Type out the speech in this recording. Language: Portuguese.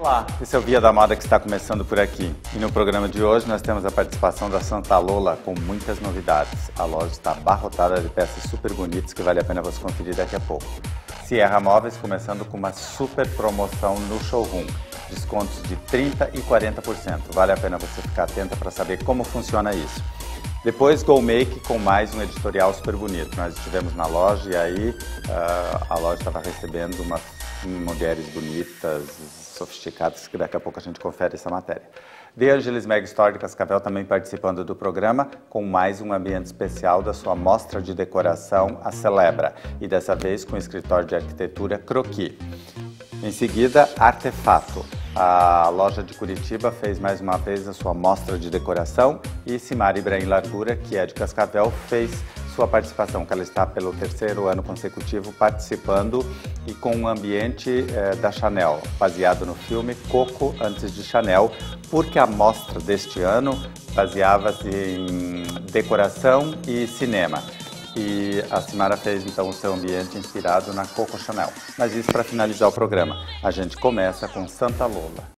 Olá, esse é o Via da Moda que está começando por aqui. E no programa de hoje nós temos a participação da Santa Lola com muitas novidades. A loja está abarrotada de peças super bonitas que vale a pena você conferir daqui a pouco. Sierra Móveis começando com uma super promoção no showroom. Descontos de 30% e 40%. Vale a pena você ficar atenta para saber como funciona isso. Depois, Go Make com mais um editorial super bonito. Nós estivemos na loja e aí a loja estava recebendo umas mulheres bonitas, sofisticadas, que daqui a pouco a gente confere essa matéria. De Angelis Mega Store de Cascavel também participando do programa com mais um ambiente especial da sua mostra de decoração, a Celebra, e dessa vez com o escritório de arquitetura Croqui. Em seguida, Artefato. A loja de Curitiba fez mais uma vez a sua mostra de decoração e Simara Ibrahim Largura, que é de Cascavel, fez sua participação, que ela está pelo terceiro ano consecutivo participando e com um ambiente da Chanel, baseado no filme Coco antes de Chanel, porque a mostra deste ano baseava-se em decoração e cinema. E a Simara fez então o seu ambiente inspirado na Coco Chanel. Mas isso para finalizar o programa. A gente começa com Santa Lola.